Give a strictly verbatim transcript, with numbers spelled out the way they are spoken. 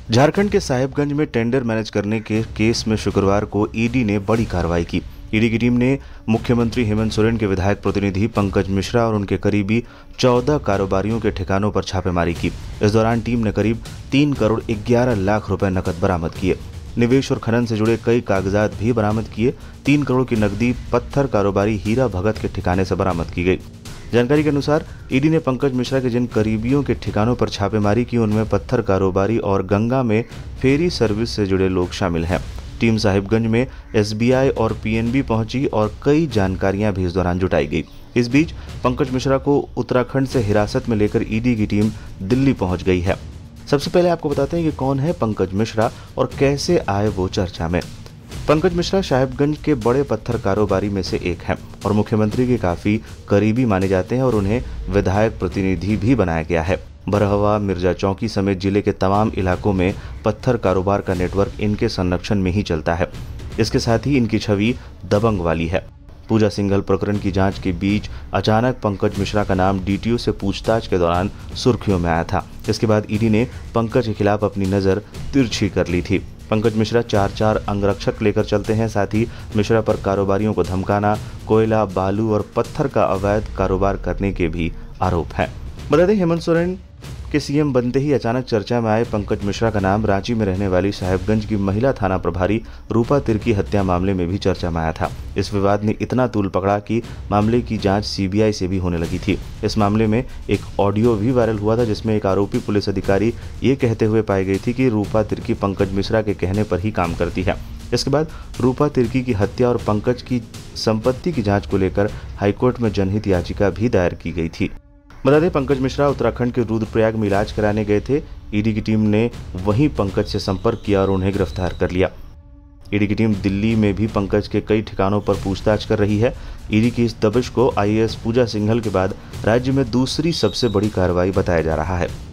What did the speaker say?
झारखंड के साहिबगंज में tender manage करने के केस में शुक्रवार को ईडी ने बड़ी कार्रवाई की। ईडी की टीम ने मुख्यमंत्री हेमंत सोरेन के विधायक प्रतिनिधि पंकज मिश्रा और उनके करीबी चौदह कारोबारियों के ठिकानों पर छापेमारी की। इस दौरान टीम ने करीब तीन करोड़ ग्यारह लाख रुपए नकद बरामद किए। निवेश और खनन से जुड़े कई कागजात भी बरामद किए। तीन करोड़ की नकदी पत्थर कारोबारी हीरा भगत के ठिकाने से बरामद की गई। जानकारी के अनुसार ईडी ने पंकज मिश्रा के जिन करीबियों के ठिकानों पर छापेमारी की उनमें पत्थर कारोबारी और गंगा में फेरी सर्विस से जुड़े लोग शामिल हैं। टीम साहिबगंज में एसबीआई और पीएनबी पहुंची और कई जानकारियां भी इस दौरान जुटाई गई। इस बीच पंकज मिश्रा को उत्तराखंड से हिरासत में लेकर ईडी की टीम दिल्ली पहुंच गई है। सबसे पहले आपको बताते हैं कि कौन है पंकज मिश्रा और कैसे आए वो चर्चा में। पंकज मिश्रा साहिबगंज के बड़े पत्थर कारोबारी में से एक हैं और मुख्यमंत्री के काफी करीबी माने जाते हैं और उन्हें विधायक प्रतिनिधि भी बनाया गया है। बरहवा, मिर्जा चौकी समेत जिले के तमाम इलाकों में पत्थर कारोबार का नेटवर्क इनके संरक्षण में ही चलता है। इसके साथ ही इनकी छवि दबंग वाली है। पूजा सिंघल प्रकरण की जांच के बीच अचानक पंकज मिश्रा का नाम डीटीओ से पूछताछ के दौरान सुर्खियों में आया था। इसके बाद ईडी ने पंकज के खिलाफ अपनी नजर तिरछी कर ली थी। पंकज मिश्रा चार चार अंगरक्षक लेकर चलते हैं। साथ ही मिश्रा पर कारोबारियों को धमकाना, कोयला, बालू और पत्थर का अवैध कारोबार करने के भी आरोप हैं। बता दें, हेमंत सोरेन के सीएम बनते ही अचानक चर्चा में आए पंकज मिश्रा का नाम रांची में रहने वाली साहिबगंज की महिला थाना प्रभारी रूपा तिर्की हत्या मामले में भी चर्चा में आया था। इस विवाद ने इतना तूल पकड़ा कि मामले की जांच सीबीआई से भी होने लगी थी। इस मामले में एक ऑडियो भी वायरल हुआ था जिसमें एक आरोपी पुलिस अधिकारी ये कहते हुए पाई गई थी कि रूपा तिर्की पंकज मिश्रा के कहने पर ही काम करती है। इसके बाद रूपा तिर्की की हत्या और पंकज की संपत्ति की जाँच को लेकर हाईकोर्ट में जनहित याचिका भी दायर की गई थी। बता दें, पंकज मिश्रा उत्तराखंड के रुद्रप्रयाग में इलाज कराने गए थे। ईडी की टीम ने वहीं पंकज से संपर्क किया और उन्हें गिरफ्तार कर लिया। ईडी की टीम दिल्ली में भी पंकज के कई ठिकानों पर पूछताछ कर रही है। ईडी की इस दबिश को आईएएस पूजा सिंघल के बाद राज्य में दूसरी सबसे बड़ी कार्रवाई बताया जा रहा है।